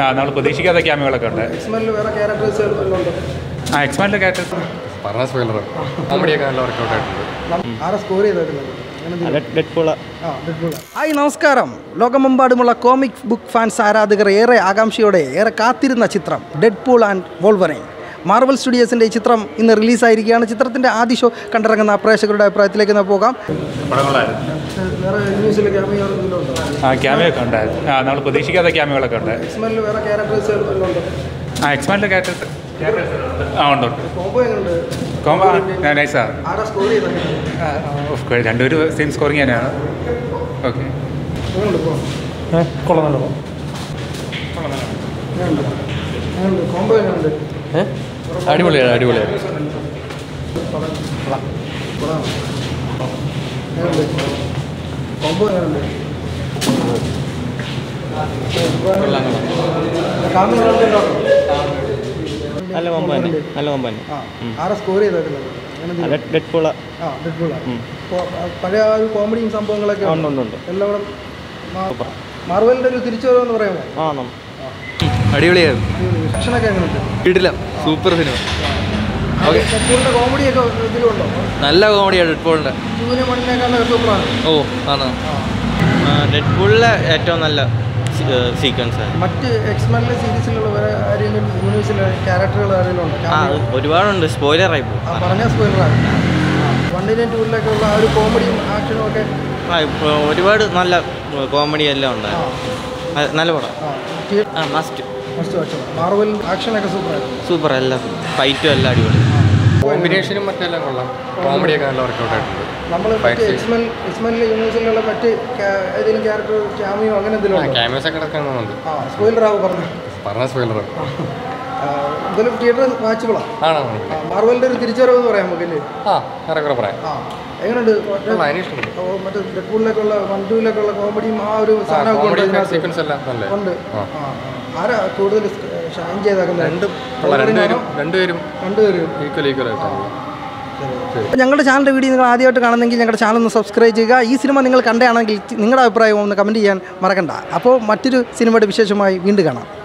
നമ്മൾ പ്രതീക്ഷിക്കാത്ത ക്യാമികളൊക്കെ ഉണ്ട്. എക്സ്മാനിലെ ക്യാരക്ടേഴ്സ് പറഞ്ഞ സ്പോയിലർ കോമഡിയൊക്കെ നല്ല വർക്കൗട്ട് ആയിട്ടുണ്ട്. ഹായ് നമസ്കാരം. ലോകമെമ്പാടുമുള്ള കോമിക് ബുക്ക് ഫാൻസ് ആരാധകർ ഏറെ ആകാംക്ഷയോടെ ഏറെ കാത്തിരുന്ന ചിത്രം ഡെഡ്പൂൾ ആൻഡ് വോൾവറൈൻ മാർവൽ സ്റ്റുഡിയോസിൻ്റെ ഈ ചിത്രം ഇന്ന് റിലീസായിരിക്കുകയാണ്. ചിത്രത്തിൻ്റെ ആദ്യ ഷോ കണ്ടിറങ്ങുന്ന പ്രേക്ഷകരുടെ അഭിപ്രായത്തിലേക്ക് പോകാം. ക്യാമിയൊക്കെ ഉണ്ടായിരുന്നു. നമ്മൾ പ്രതീക്ഷിക്കാത്ത ക്യാമികളൊക്കെ ഉണ്ട്. എക്സ്മാനിലെ ക്യാരക്ടേഴ്സ് ഉണ്ട്. കോംബോ നൈസാണ്. രണ്ടുപേരും സെയിം സ്കോറിങ് തന്നെയാണ്. ഓക്കെ അടിപൊളിയാണ് അടിപൊളിയാണ്. നല്ല കോമ്പോ തന്നെ, നല്ല കോമ്പോ തന്നെ. പഴയ ഒരു കോമഡിയും സംഭവങ്ങളൊക്കെ ഉണ്ട്. എല്ലാം കൂടെ മാർവലിൻ്റെ ഒരു തിരിച്ചുവരവെന്ന് പറയാമോ? അടിപൊളിയായിരുന്നു. ആക്ഷനൊക്കെ എങ്ങനെയുണ്ട്? വീട്ടില്ല സൂപ്പർ സിനിമ. ഡെഡ്പൂളിൻ്റെ കോമഡിയൊക്കെ ഇതിലുണ്ടോ? നല്ല കോമഡിയാണ് ഡെഡ്പൂളിൻ്റെ. ജൂനിയർ മണ്ണിനേക്കാൾ സൂപ്പറാണ്. ഓ ആണ്. ഡെഡ്പൂളിലെ ഏറ്റവും നല്ല സീക്വൻസ്. മറ്റ് എക്സ്മാനിലെ സീരീസിലുള്ള വേറെ ആരെങ്കിലും യൂണിവേഴ്സിലെ ക്യാരക്ടറുകൾ ആരെങ്കിലും ഉണ്ടോ? ഒരുപാടുണ്ട്. സ്പോയിലറായി പറഞ്ഞ സ്പോയിലറാണ്. 1 and 2 ഉള്ള ആ ഒരു കോമഡിയും ആക്ഷനും ഒക്കെ ഒരുപാട് നല്ല കോമഡി എല്ലാം ഉണ്ടായിരുന്നു. നല്ല പടം. മസ്റ്റ് മാർവൽ ആക്ഷനൊക്കെ സൂപ്പർ. എല്ലാം ഫൈറ്റും എല്ലാം അടിപൊളി. കോമ്പിനേഷനും മറ്റെല്ലാം കൊള്ളാം. കോമഡിയൊക്കെ നല്ല വർക്കൗട്ട് ആയിട്ടുണ്ട്. നമ്മൾ എക്സ്മാനിലെ യൂണിവേഴ്സിലുള്ള മറ്റ് ഏതെങ്കിലും ക്യാരക്ടർ ക്യാമിയോ അങ്ങനെ എന്തെങ്കിലും ക്യാമറസ് ഒക്കെ കിടക്കുന്നുണ്ട്. സ്പോയിലറാവ് പറഞ്ഞ സ്പോയിലർ എന്തായാലും തിയേറ്റർ വാച്ചബിളാണ്. ആണോ? മാർവലിൻ്റെ ഒരു തിരിച്ചുവരവെന്ന് പറയാം നമുക്കല്ലേ? ഏറെക്കുറെ പറയാം. എങ്ങനെയുണ്ട് മറ്റേ ഡെഡ്പൂളിലേക്കുള്ള 1, 2 കോമഡിയും ആ ഒരു സാധനമൊക്കെ ഉണ്ട്. ആരാ കൂടുതൽ ഷൈൻ ചെയ്തേക്കുന്നത്? രണ്ടുപേരും ഈക്വൽ ആയിട്ടാണ്. ഞങ്ങളുടെ ചാനലിൻ്റെ വീഡിയോ നിങ്ങൾ ആദ്യമായിട്ട് കാണുന്നെങ്കിൽ ഞങ്ങളുടെ ചാനൽ ഒന്ന് സബ്സ്ക്രൈബ് ചെയ്യുക. ഈ സിനിമ നിങ്ങൾ കണ്ടതാണെങ്കിൽ നിങ്ങളുടെ അഭിപ്രായം ഒന്ന് കമൻറ്റ് ചെയ്യാൻ മറക്കണ്ട. അപ്പോൾ മറ്റൊരു സിനിമയുടെ വിശേഷമായി വീണ്ടും കാണാം.